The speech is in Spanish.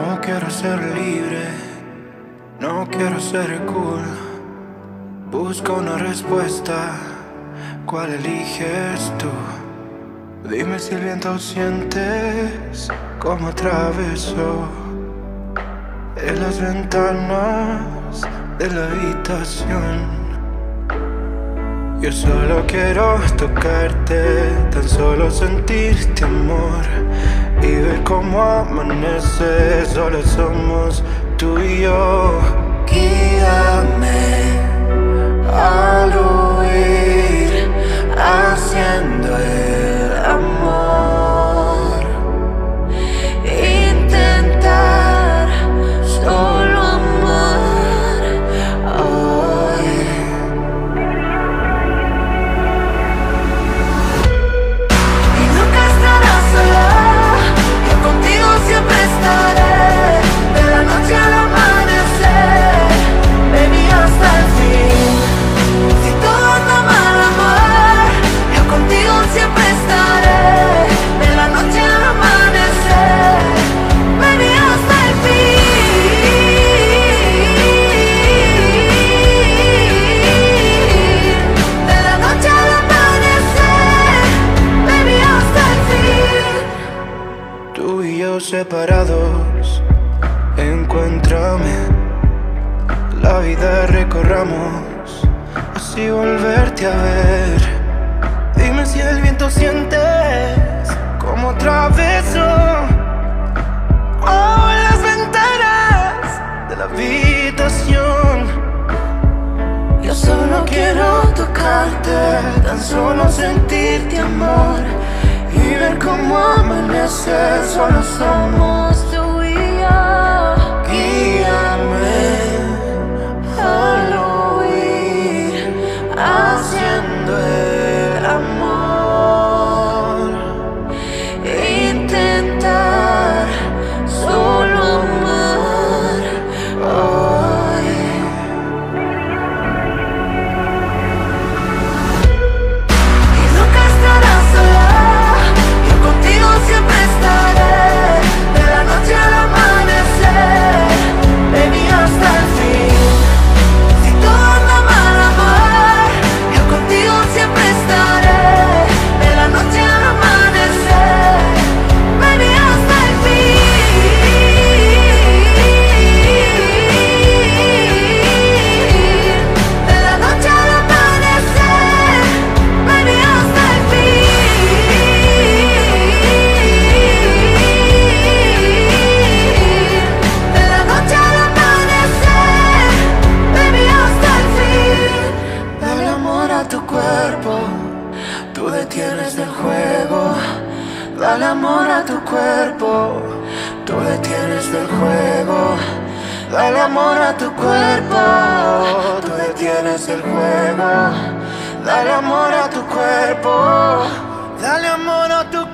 No quiero ser libre, no quiero ser cool. Busco una respuesta, ¿cuál eliges tú? Dime si el viento sientes como atravesó en las ventanas de la habitación. Yo solo quiero tocarte, tan solo sentirte amor y ver cómo amanece. Solo somos tú y yo. Guíame al huir, haciendo el amor. Intentar solo amar hoy. Y nunca estarás sola, yo contigo siempre estaré. De la noche al amanecer, baby, hasta el fin. Si todo anda mal, amor, yo contigo siempre estaré. De la noche al amanecer, baby, hasta el fin. De la noche al amanecer, baby, hasta el fin. Tú y yo separados, encuéntrame. La vida recorramos, así volverte a ver. Dime si el viento sientes como atravesó en las ventanas de la habitación. Yo solo quiero tocarte, tan solo sentirte amor y ver cómo amanece. Solo somos tú y yo. Guíame al huir, haciendo el amor. Intentar solo amar hoy. Y nunca estarás sola, yo contigo siempre estaré. De la noche al amanecer, baby, hasta el fin. Si todo anda mal, amor, yo contigo siempre estaré. De la noche al amanecer, baby, hasta el fin. De la noche al amanecer, baby, hasta el fin. De la noche al amanecer, baby, hasta el fin. Dale amor a tu cuerpo, tú detienes el juego. Dale amor a tu cuerpo, tú detienes el juego. Dale amor a tu cuerpo, tú detienes el juego. Dale amor a tu cuerpo, dale amor a tu